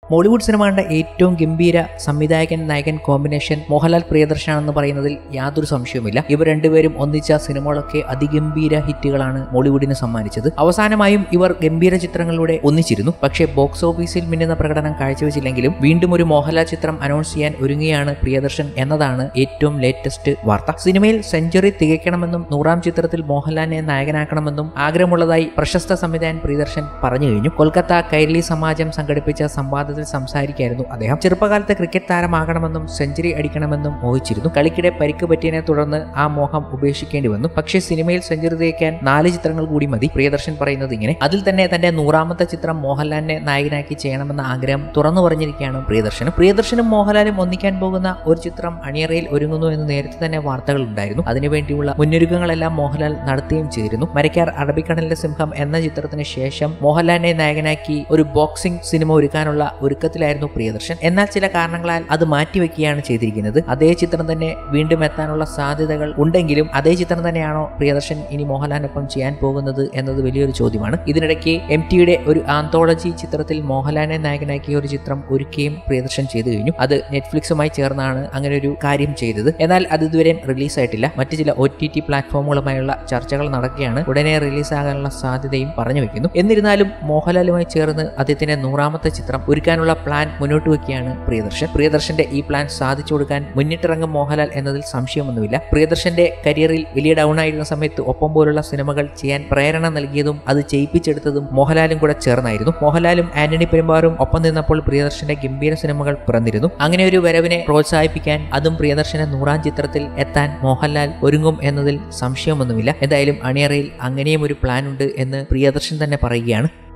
Mollywood സിനിമകളുടെ ഏറ്റവും ഗംഭീര സംവിധായകൻ നായകൻ കോമ്പിനേഷൻ മോഹൻലാൽ പ്രിയദർശനാണെന്ന് പറയുന്നതിൽ യാതൊരു സംശയവുമില്ല. ഇവർ രണ്ടുപേരും ഒന്നിച്ച സിനിമകളൊക്കെ അതിഗംഭീര ഹിറ്റുകളാണ് മോളിവുഡിന് സമ്മാനിച്ചത്. അവസാനമായും ഇവർ ഗംഭീര ചിത്രങ്ങളിലൂടെ ഒന്നിച്ചിരുന്നു. പക്ഷേ ബോക്സ് ഓഫീസിൽ മിന്നുന്ന പ്രകടനം കാഴ്ചവെച്ചില്ലെങ്കിലും വീണ്ടും ഒരു മോഹൻലാൽ ചിത്രം അനൗൺസ് ചെയ്യാൻ ഒരുങ്ങുകയാണ് പ്രിയദർശൻ എന്നതാണ് ഏറ്റവും ലേറ്റസ്റ്റ് വാർത്ത. സിനിമയിൽ സെഞ്ചുറി തികയ്ക്കണമെന്നും 100ാം ചിത്രത്തിൽ മോഹൻലാലിനെ നായകനാക്കണമെന്നും ആഗ്രഹമുള്ളതായി പ്രശസ്ത സംവിധായകൻ പ്രിയദർശൻ പറഞ്ഞു കഴിഞ്ഞു. കൊൽക്കത്ത കൈരളി സമാജം സംഘടിപ്പിച്ച സംവാദത്തിൽ സംസാരിക്കായിരുന്നു അദ്ദേഹം. ചെറുപ്പകാലത്ത് ക്രിക്കറ്റ് താരമാകണമെന്നും സെഞ്ചുറി അടിക്കണമെന്നും മോഹിച്ചിരുന്നു. കളിക്കിടെ പരിക്ക് പറ്റിയതിനെ തുടർന്ന് ആ മോഹം ഉപേക്ഷിക്കേണ്ടി വന്നു. പക്ഷേ സിനിമയിൽ സെഞ്ചുറി തേക്കാൻ 4 ചിത്രങ്ങൾ കൂടി മതി. പ്രിയദർശൻ പറയുന്നത് ഇങ്ങനെ. അതിൽ തന്നെ തന്റെ 100ാമത്തെ ചിത്രം മോഹൻലാലിനെ നായകനാക്കി ചെയ്യണമെന്ന ആഗ്രഹം തുറന്നു പറഞ്ഞിരിക്കുകയാണ് പ്രിയദർശനും മോഹൻലാലും ഒന്നിക്കാൻ പോകുന്ന ഒരു ചിത്രം അണിയറയിൽ ഒരുങ്ങുന്നു എന്ന് നേരത്തെ തന്നെ വാർത്തകൾ ഉണ്ടായിരുന്നു. അതിനുവേണ്ടിയുള്ള മുന്നൊരുക്കങ്ങളെല്ലാം മോഹൻലാൽ നടത്തുകയും ചെയ്തിരുന്നു. മരക്കാർ അറബിക്കടലിലെ സിംഹം എന്ന ചിത്രത്തിന് ശേഷം മോഹൻലാലിനെ നായകനാക്കി ഒരു ബോക്സിംഗ് സിനിമ ഒരുക്കാനുള്ള ഒരുക്കത്തിലായിരുന്നു പ്രിയദർശൻ. എന്നാൽ ചില കാരണങ്ങളാൽ അത് മാറ്റിവെക്കുകയാണ് ചെയ്തിരിക്കുന്നത്. അതേ ചിത്രം തന്നെ വീണ്ടും എത്താനുള്ള സാധ്യതകൾ ഉണ്ടെങ്കിലും അതേ ചിത്രം തന്നെയാണോ പ്രിയദർശൻ ഇനി മോഹൻലാലിനൊപ്പം ചെയ്യാൻ പോകുന്നത് എന്നത് വലിയൊരു ചോദ്യമാണ്. ഇതിനിടയ്ക്ക് MTയുടെ ഒരു ആന്തോളജി ചിത്രത്തിൽ മോഹൻലാലിനെ നായകനാക്കിയ ഒരു ചിത്രം ഒരുക്കുകയും പ്രിയദർശൻ ചെയ്തു കഴിഞ്ഞു. അത് നെറ്റ്ഫ്ലിക്സുമായി ചേർന്നാണ് അങ്ങനെ ഒരു കാര്യം ചെയ്തത്. എന്നാൽ അത് ഇതുവരെ റിലീസായിട്ടില്ല. മറ്റു ചില OTT പ്ലാറ്റ്ഫോമുകളുമായുള്ള ചർച്ചകൾ നടക്കുകയാണ്. ഉടനെ റിലീസാകാനുള്ള സാധ്യതയും പറഞ്ഞു വെക്കുന്നു. എന്നിരുന്നാലും മോഹൻലാലുമായി ചേർന്ന് അദ്ദേഹത്തിന്റെ 100ാമത്തെ ചിത്രം ഒരുക്കാനുള്ള പ്ലാൻ മുന്നോട്ട് വെക്കുകയാണ് പ്രിയദർശന്റെ ഈ പ്ലാൻ സാധിച്ചു കൊടുക്കാൻ മുന്നിട്ടിറങ്ങും മോഹൻലാൽ എന്നതിൽ സംശയമൊന്നുമില്ല. പ്രിയദർശന്റെ കരിയറിൽ വലിയ ഡൗൺ ആയിരുന്ന സമയത്ത് ഒപ്പം പോലുള്ള സിനിമകൾ ചെയ്യാൻ പ്രേരണ നൽകിയതും അത് ചെയ്യിപ്പിച്ചെടുത്തതും മോഹൻലാലും കൂടെ ചേർന്നായിരുന്നു. മോഹൻലാലും ആന്റണി പെരുമ്പാറും ഒപ്പം നിന്നപ്പോൾ പ്രിയദർശന്റെ ഗംഭീര സിനിമകൾ പിറന്നിരുന്നു. അങ്ങനെ ഒരു വരവിനെ പ്രോത്സാഹിപ്പിക്കാൻ അതും പ്രിയദർശന്റെ 100ാം ചിത്രത്തിൽ എത്താൻ മോഹൻലാൽ ഒരുങ്ങും എന്നതിൽ സംശയമൊന്നുമില്ല. എന്തായാലും അണിയറയിൽ അങ്ങനെയും ഒരു പ്ലാൻ ഉണ്ട് എന്ന് പ്രിയദർശൻ തന്നെ പറയുകയാണ്.